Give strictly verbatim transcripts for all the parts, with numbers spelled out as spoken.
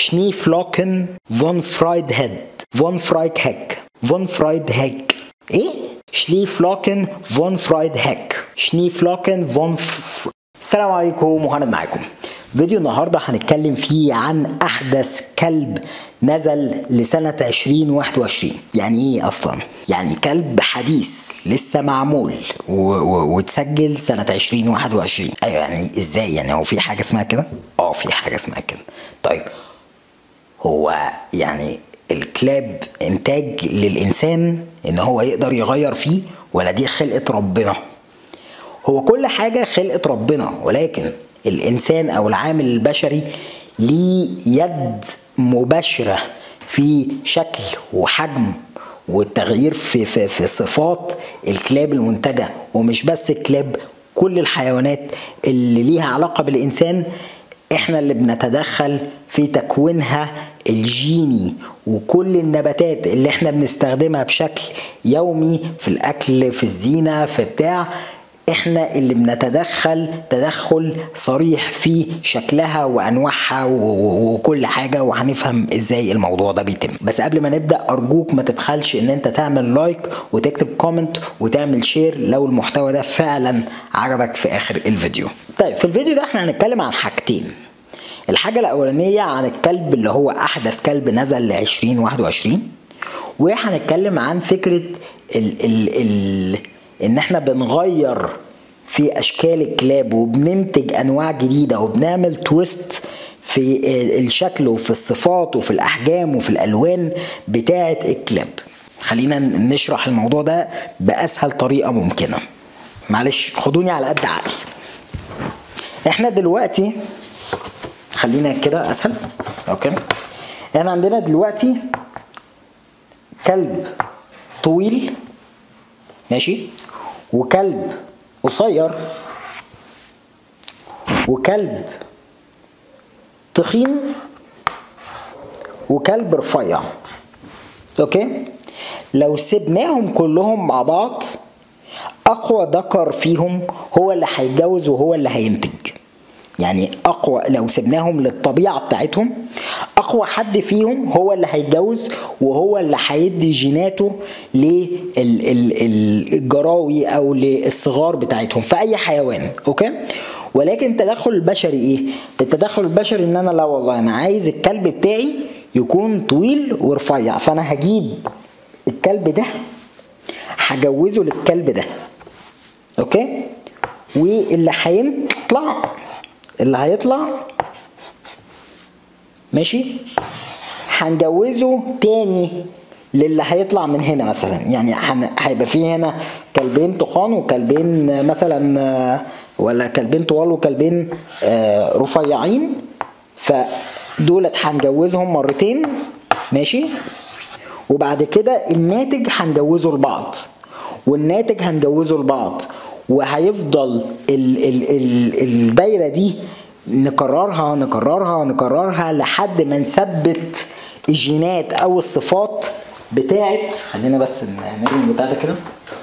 شنيفلوكن فون فرايد هيد فون فرايد هيك فون فرايد هيك ايه شنيفلوكن فون فرايد هيك شنيفلوكن فون ف... السلام عليكم، مهند معاكم. فيديو النهارده هنتكلم فيه عن احدث كلب نزل لسنة عشرين واحد وعشرين. يعني ايه اصلا؟ يعني كلب حديث لسه معمول واتسجل سنة عشرين واحد وعشرين. ايوه، يعني ازاي؟ يعني هو في حاجة اسمها كده؟ اه في حاجة اسمها كده. طيب هو يعني الكلاب انتاج للانسان ان هو يقدر يغير فيه، ولا دي خلقة ربنا؟ هو كل حاجة خلقة ربنا، ولكن الإنسان أو العامل البشري ليه يد مباشرة في شكل وحجم والتغيير في, في, في صفات الكلاب المنتجة. ومش بس الكلاب، كل الحيوانات اللي ليها علاقة بالإنسان احنا اللي بنتدخل في تكوينها الجيني. وكل النباتات اللي احنا بنستخدمها بشكل يومي في الأكل، في الزينة، في بتاع، احنا اللي بنتدخل تدخل صريح في شكلها وانواعها وكل حاجه، وهنفهم ازاي الموضوع ده بيتم. بس قبل ما نبدا ارجوك ما تبخلش ان انت تعمل لايك وتكتب كومنت وتعمل شير لو المحتوى ده فعلا عجبك في اخر الفيديو. طيب في الفيديو ده احنا هنتكلم عن حاجتين. الحاجه الاولانيه عن الكلب اللي هو احدث كلب نزل ل عشرين واحد وعشرين، وهنتكلم عن فكره ال ال ال ان احنا بنغير في اشكال الكلاب وبننتج انواع جديدة وبنعمل تويست في الشكل وفي الصفات وفي الاحجام وفي الالوان بتاعة الكلاب. خلينا نشرح الموضوع ده باسهل طريقة ممكنة. معلش خدوني على قد عقلي. احنا دلوقتي خلينا كده اسهل. اوكي، احنا عندنا دلوقتي كلب طويل ماشي، وكلب قصير، وكلب تخين، وكلب رفيع. اوكي، لو سيبناهم كلهم مع بعض اقوى ذكر فيهم هو اللي هيتجوز وهو اللي هينتج. يعني اقوى لو سيبناهم للطبيعه بتاعتهم اقوى حد فيهم هو اللي هيتجوز وهو اللي هيدي جيناته للجراوي او للصغار بتاعتهم في اي حيوان. اوكي، ولكن التدخل البشري ايه؟ التدخل البشري ان انا لا والله انا عايز الكلب بتاعي يكون طويل ورفيع، فانا هجيب الكلب ده هجوزه للكلب ده. اوكي، واللي هيطلع اللي هيطلع ماشي هنجوزه تاني للي هيطلع من هنا مثلا. يعني هيبقى فيه هنا كلبين تخان وكلبين مثلا، ولا كلبين طوال وكلبين رفيعين، فدولت هنجوزهم مرتين ماشي. وبعد كده الناتج هنجوزه لبعض والناتج هنجوزه لبعض، وهيفضل ال ال ال الدايره دي نكررها نكررها نكررها لحد ما نثبت الجينات او الصفات بتاعت، خلينا بس نرمي بتاعتها كده،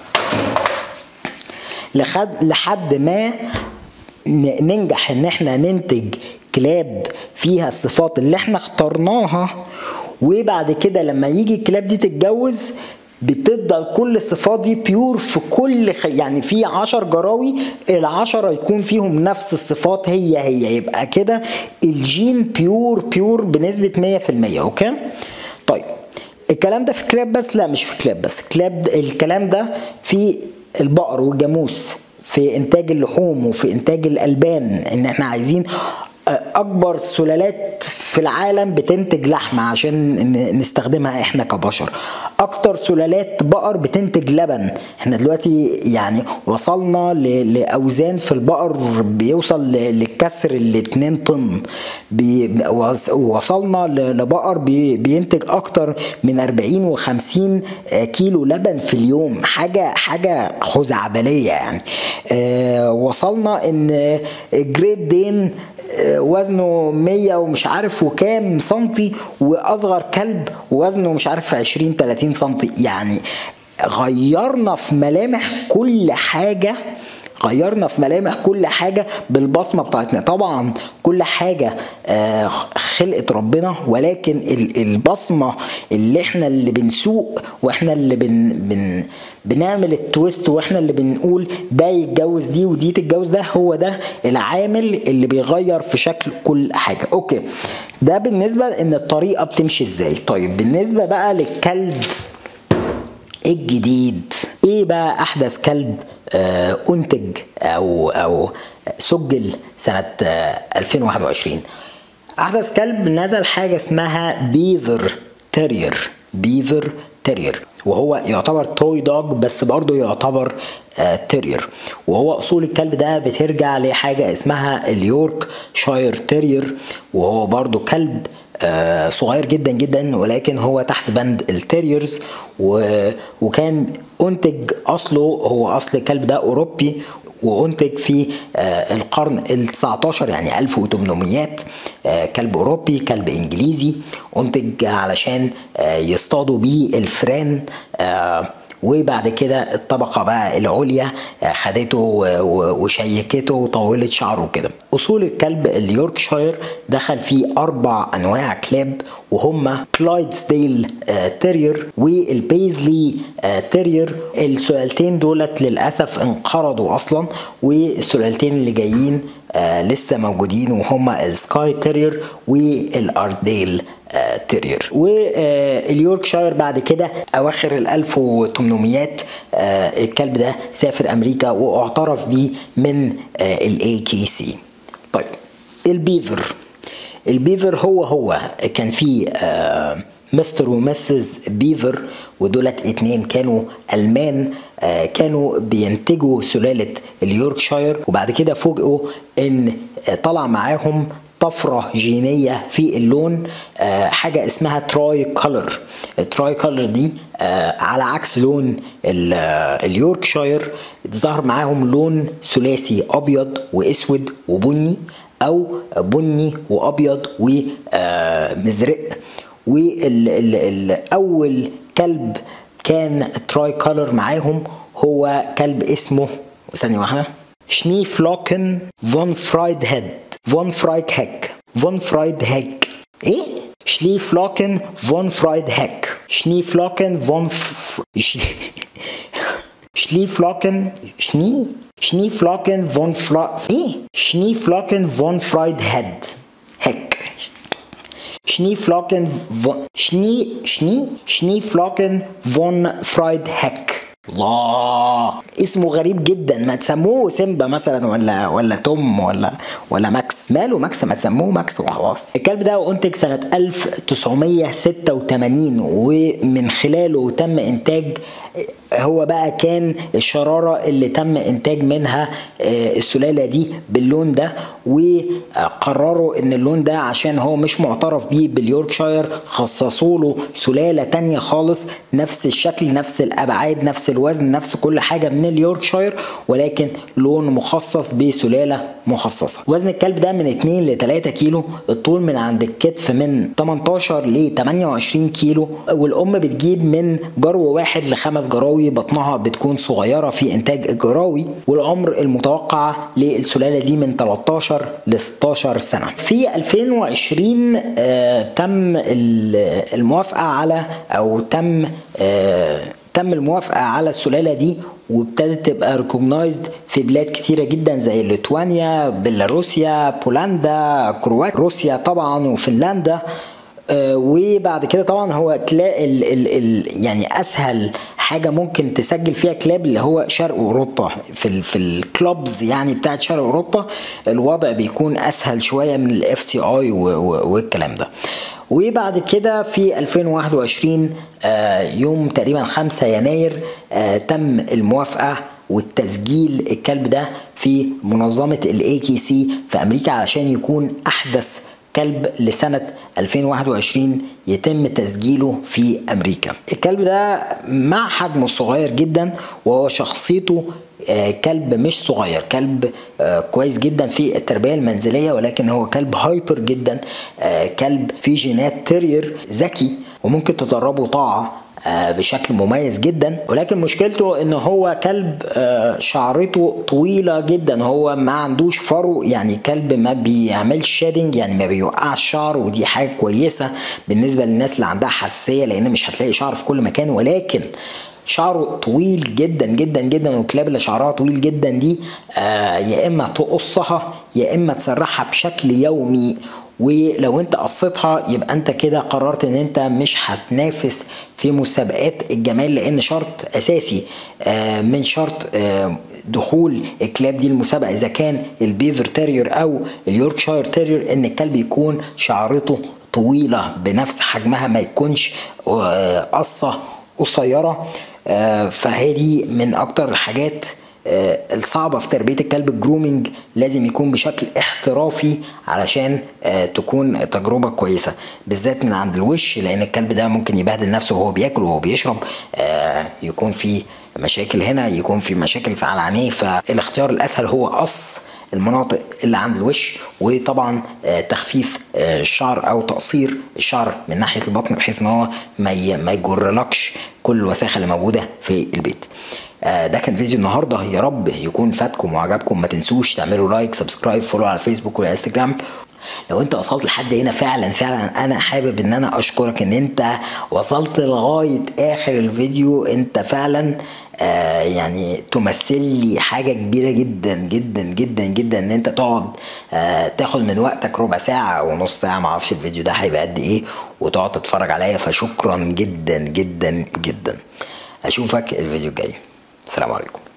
لحد لحد ما ننجح ان احنا ننتج كلاب فيها الصفات اللي احنا اخترناها. وبعد كده لما يجي الكلاب دي تتجوز بتفضل كل الصفات دي بيور في كل خ... يعني في عشر جراوي العشرة يكون فيهم نفس الصفات هي هي، يبقى كده الجين بيور بيور بنسبة مية في المية. اوكي، طيب الكلام ده في كلاب بس؟ لا مش في كلاب بس. كلاب الكلام ده في البقر والجاموس، في انتاج اللحوم وفي انتاج الالبان، ان احنا عايزين اكبر سلالات في العالم بتنتج لحمة عشان نستخدمها احنا كبشر. اكتر سلالات بقر بتنتج لبن. احنا دلوقتي يعني وصلنا لاوزان في البقر بيوصل لكسر الاتنين طن. وصلنا لبقر بينتج اكتر من اربعين وخمسين كيلو لبن في اليوم. حاجة حاجة خزعبلية يعني. اه وصلنا ان جريت دين وزنه مية ومش عارف وكام سنتي، واصغر كلب وزنه مش عارف عشرين تلاتين سنتي. يعني غيرنا في ملامح كل حاجة غيرنا في ملامح كل حاجة بالبصمة بتاعتنا. طبعا كل حاجة خلقت ربنا، ولكن البصمة اللي احنا اللي بنسوق واحنا اللي بن بن بنعمل التويست واحنا اللي بنقول ده يتجوز دي ودي تتجوز ده، هو ده العامل اللي بيغير في شكل كل حاجة. اوكي، ده بالنسبة ان الطريقة بتمشي ازاي. طيب بالنسبة بقى للكلب الجديد، ايه بقى احدث كلب آه انتج او او سجل سنة آه ألفين وواحد وعشرين؟ احدث كلب نزل حاجة اسمها بيفر تيرير. بيفر تيرير، وهو يعتبر توي دوج بس برضه يعتبر آه تيرير. وهو اصول الكلب ده بترجع لحاجة اسمها اليورك شاير تيرير، وهو برضه كلب آه صغير جدا جدا، ولكن هو تحت بند التيريرز. وكان انتج اصله، هو اصل الكلب ده اوروبي، وانتج في آه القرن التسعتاشر يعني ألف وتمنمية. آه كلب اوروبي، كلب انجليزي، انتج علشان آه يصطادوا بيه الفئران. آه وبعد كده الطبقة بقى العليا خدته وشيكته وطولت شعره كده. أصول الكلب اليوركشاير دخل فيه أربع أنواع كلاب، وهم كلايدسديل تيرير والبيزلي تيرير. السلالتين دولت للأسف انقرضوا أصلا، والسلالتين اللي جايين لسه موجودين، وهم السكاي تيرير والارديل تيرير. واليوركشاير بعد كده اواخر ال ألف وتمنمية الكلب ده سافر امريكا واعترف بيه من الاي كي سي. طيب البيفر، البيفر هو هو كان فيه مستر ومسز بيفر، ودولت اتنين كانوا ألمان، كانوا بينتجوا سلالة اليوركشاير، وبعد كده فوجئوا ان طلع معاهم طفرة جينية في اللون، حاجة اسمها تراي كولر. التراي كولر دي على عكس لون اليوركشاير ظهر معاهم لون ثلاثي ابيض واسود وبني، او بني وابيض ومزرق. والاول كلب كان تراي كولر معاهم هو كلب اسمه، ثانية واحدة، شنيفلوكن فون فرايد هيد فون فرايد هيك فون فرايد هيك ايه شنيفلوكن فون فرايد هيك شنيفلوكن فون ف... شنيفلوكن شني شنيفلوكن فون فرا ايه شنيفلوكن فون فرايد هيد هيك شنيفلوكن فون شني شني شنيفلوكن فون فرايد هيك. الله، اسمه غريب جدا. ما تسموه سيمبا مثلا ولا ولا توم ولا ولا ماكس. ماله ماكس؟ ما تسموه ماكس وخلاص. الكلب ده انتج سنة ألف وتسعمية ستة وتمانين، ومن خلاله تم انتاج، هو بقى كان الشرارة اللي تم انتاج منها السلالة دي باللون ده، وقرروا ان اللون ده عشان هو مش معترف بيه باليوركشاير خصصوا له سلالة تانية خالص، نفس الشكل نفس الابعاد نفس الوزن نفس كل حاجة من اليوركشاير، ولكن لون مخصص بسلالة مخصصة. وزن الكلب ده من اتنين ل تلاتة كيلو، الطول من عند الكتف من تمنتاشر ل تمانية وعشرين كيلو، والام بتجيب من جرو واحد لخمس جراوي، بطنها بتكون صغيرة في انتاج الجراوي، والعمر المتوقع للسلالة دي من تلتاشر ل ستاشر سنة. في ألفين وعشرين آه تم الموافقة على او تم آه تم الموافقة على السلالة دي، وابتدت تبقى ريكوجنايزد في بلاد كتيرة جدا زي ليتوانيا، بيلاروسيا، بولندا، كرواتيا، روسيا طبعا، وفنلندا. آه وبعد كده طبعا هو تلاقي ال ال ال يعني اسهل حاجه ممكن تسجل فيها كلاب اللي هو شرق اوروبا. في ال في الكلوبز يعني بتاعت شرق اوروبا الوضع بيكون اسهل شويه من الاف سي اي والكلام ده. وبعد كده في ألفين وواحد وعشرين آه يوم تقريبا خمسة يناير آه تم الموافقه والتسجيل الكلب ده في منظمه الاي كي سي في امريكا علشان يكون احدث كلب لسنة ألفين وواحد وعشرين يتم تسجيله في أمريكا. الكلب ده مع حجمه الصغير جدا، وهو شخصيته كلب مش صغير، كلب كويس جدا في التربية المنزلية، ولكن هو كلب هايبر جدا، كلب فيه جينات تيرير ذكي وممكن تدربه طاعة بشكل مميز جدا، ولكن مشكلته ان هو كلب شعرته طويله جدا، هو ما عندوش فرو، يعني كلب ما بيعملش شيدنج، يعني ما بيوقعش شعر، ودي حاجه كويسه بالنسبه للناس اللي عندها حساسيه، لان مش هتلاقي شعر في كل مكان. ولكن شعره طويل جدا جدا جدا، والكلاب اللي شعرها طويل جدا دي آه يا اما تقصها يا اما تسرحها بشكل يومي، ولو انت قصيتها يبقى انت كده قررت ان انت مش هتنافس في مسابقات الجمال، لان شرط اساسي آه من شرط آه دخول الكلاب دي المسابقه اذا كان البيفر تيرير او اليوركشاير تيرير ان الكلب يكون شعرته طويله بنفس حجمها، ما يكونش آه قصه قصيره. آه فهذه من اكتر الحاجات آه الصعبة في تربية الكلب. الجرومينج لازم يكون بشكل احترافي علشان آه تكون تجربة كويسة، بالذات من عند الوش، لان الكلب ده ممكن يبهدل نفسه وهو بياكل وهو بيشرب، آه يكون في مشاكل هنا، يكون في مشاكل على عينيه. فالاختيار الاسهل هو قص المناطق اللي عند الوش، وطبعا آه تخفيف آه الشعر او تقصير الشعر من ناحيه البطن، بحيث ان هو ما يجرلكش كل الوساخه اللي موجوده في البيت. آه ده كان فيديو النهارده، يا رب يكون فاتكم وعجبكم. ما تنسوش تعملوا لايك، سبسكرايب، فولو على الفيسبوك والانستجرام. لو انت وصلت لحد هنا فعلا فعلا انا حابب ان انا اشكرك ان انت وصلت لغايه اخر الفيديو. انت فعلا آه يعني تمثل لي حاجه كبيره جدا جدا جدا جدا ان انت تقعد آه تاخد من وقتك ربع ساعه او نص ساعه، معرفش الفيديو ده هيبقى قد ايه، وتقعد تتفرج عليا، فشكرا جدا جدا جدا. اشوفك الفيديو الجاي. السلام عليكم.